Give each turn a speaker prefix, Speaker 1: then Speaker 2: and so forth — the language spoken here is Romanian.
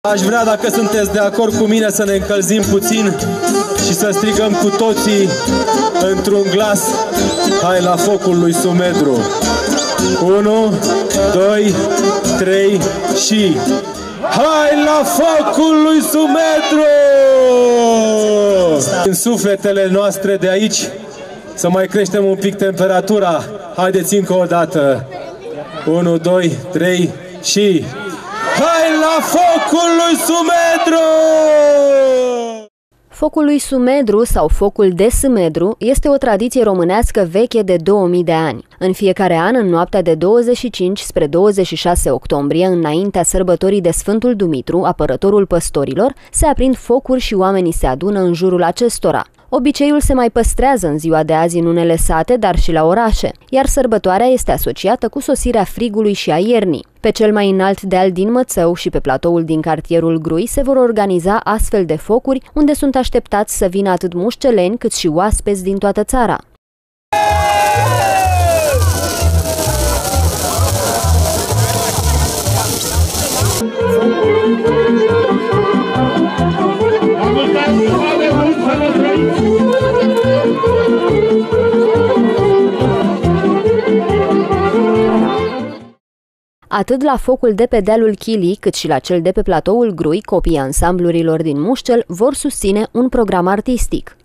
Speaker 1: Aș vrea, dacă sunteți de acord cu mine, să ne încălzim puțin și să strigăm cu toții într-un glas: hai la focul lui Sumedru! 1, 2, 3 și... hai la focul lui Sumedru! În sufletele noastre de aici să mai creștem un pic temperatura. Haideți încă o dată. 1, 2, 3 și... hai la focul lui Sumedru!
Speaker 2: Focul lui Sumedru sau focul de Sâmedru este o tradiție românească veche de 2000 de ani. În fiecare an, în noaptea de 25 spre 26 octombrie, înaintea sărbătorii de Sfântul Dumitru, apărătorul păstorilor, se aprind focuri și oamenii se adună în jurul acestora. Obiceiul se mai păstrează în ziua de azi în unele sate, dar și la orașe, iar sărbătoarea este asociată cu sosirea frigului și a iernii. Pe cel mai înalt deal din Mățău și pe platoul din cartierul Grui se vor organiza astfel de focuri, unde sunt așteptați să vină atât mușceleni cât și oaspeți din toată țara. Atât la focul de pe dealul Chilii, cât și la cel de pe platoul Grui, copiii ansamblurilor din Mușcel vor susține un program artistic.